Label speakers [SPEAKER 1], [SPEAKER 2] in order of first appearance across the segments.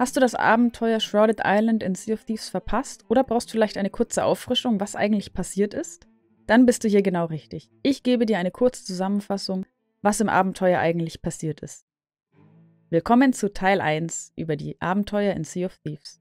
[SPEAKER 1] Hast du das Abenteuer Shrouded Island in Sea of Thieves verpasst oder brauchst du vielleicht eine kurze Auffrischung, was eigentlich passiert ist? Dann bist du hier genau richtig. Ich gebe dir eine kurze Zusammenfassung, was im Abenteuer eigentlich passiert ist. Willkommen zu Teil 1 über die Abenteuer in Sea of Thieves.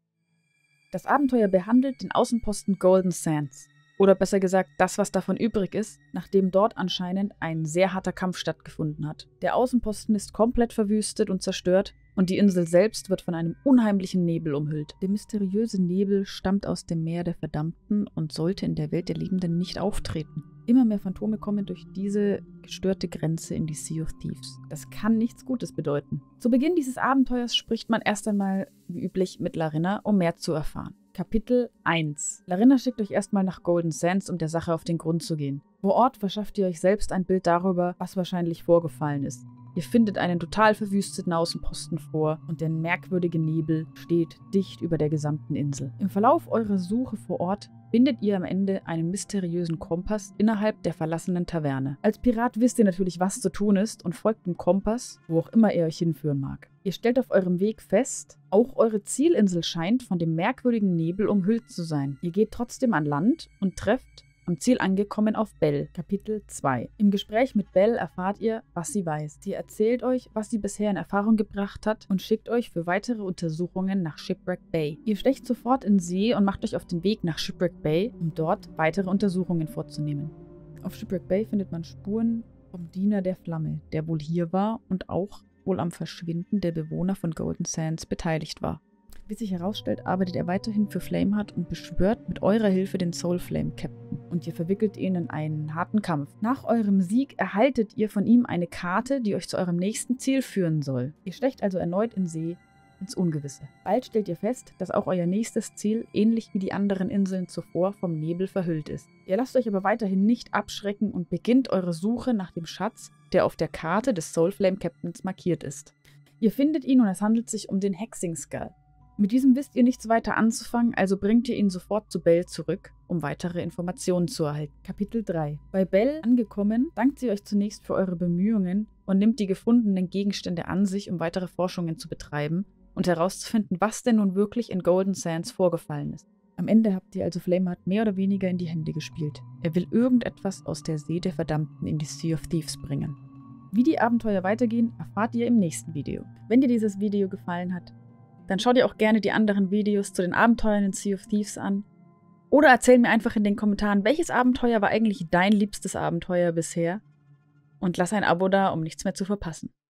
[SPEAKER 1] Das Abenteuer behandelt den Außenposten Golden Sands. Oder besser gesagt, das, was davon übrig ist, nachdem dort anscheinend ein sehr harter Kampf stattgefunden hat. Der Außenposten ist komplett verwüstet und zerstört und die Insel selbst wird von einem unheimlichen Nebel umhüllt. Der mysteriöse Nebel stammt aus dem Meer der Verdammten und sollte in der Welt der Lebenden nicht auftreten. Immer mehr Phantome kommen durch diese gestörte Grenze in die Sea of Thieves. Das kann nichts Gutes bedeuten. Zu Beginn dieses Abenteuers spricht man erst einmal, wie üblich, mit Larinna, um mehr zu erfahren. Kapitel 1. Larinna schickt euch erstmal nach Golden Sands, um der Sache auf den Grund zu gehen. Vor Ort verschafft ihr euch selbst ein Bild darüber, was wahrscheinlich vorgefallen ist. Ihr findet einen total verwüsteten Außenposten vor und der merkwürdige Nebel steht dicht über der gesamten Insel. Im Verlauf eurer Suche vor Ort findet ihr am Ende einen mysteriösen Kompass innerhalb der verlassenen Taverne. Als Pirat wisst ihr natürlich, was zu tun ist und folgt dem Kompass, wo auch immer er euch hinführen mag. Ihr stellt auf eurem Weg fest, auch eure Zielinsel scheint von dem merkwürdigen Nebel umhüllt zu sein. Ihr geht trotzdem an Land und trefft am Ziel angekommen auf Belle. Kapitel 2. Im Gespräch mit Belle erfahrt ihr, was sie weiß. Sie erzählt euch, was sie bisher in Erfahrung gebracht hat und schickt euch für weitere Untersuchungen nach Shipwreck Bay. Ihr stecht sofort in See und macht euch auf den Weg nach Shipwreck Bay, um dort weitere Untersuchungen vorzunehmen. Auf Shipwreck Bay findet man Spuren vom Diener der Flamme, der wohl hier war und auch wohl am Verschwinden der Bewohner von Golden Sands beteiligt war. Wie sich herausstellt, arbeitet er weiterhin für Flameheart und beschwört mit eurer Hilfe den Soulflame Captain. Und ihr verwickelt ihn in einen harten Kampf. Nach eurem Sieg erhaltet ihr von ihm eine Karte, die euch zu eurem nächsten Ziel führen soll. Ihr stecht also erneut in See, ins Ungewisse. Bald stellt ihr fest, dass auch euer nächstes Ziel, ähnlich wie die anderen Inseln zuvor, vom Nebel verhüllt ist. Ihr lasst euch aber weiterhin nicht abschrecken und beginnt eure Suche nach dem Schatz, der auf der Karte des Soulflame Captains markiert ist. Ihr findet ihn und es handelt sich um den Hexing Skull. Mit diesem wisst ihr nichts weiter anzufangen, also bringt ihr ihn sofort zu Belle zurück, um weitere Informationen zu erhalten. Kapitel 3. Bei Belle angekommen, dankt sie euch zunächst für eure Bemühungen und nimmt die gefundenen Gegenstände an sich, um weitere Forschungen zu betreiben und herauszufinden, was denn nun wirklich in Golden Sands vorgefallen ist. Am Ende habt ihr also Flameheart mehr oder weniger in die Hände gespielt. Er will irgendetwas aus der See der Verdammten in die Sea of Thieves bringen. Wie die Abenteuer weitergehen, erfahrt ihr im nächsten Video. Wenn dir dieses Video gefallen hat, dann schau dir auch gerne die anderen Videos zu den Abenteuern in Sea of Thieves an. Oder erzähl mir einfach in den Kommentaren, welches Abenteuer war eigentlich dein liebstes Abenteuer bisher? Und lass ein Abo da, um nichts mehr zu verpassen.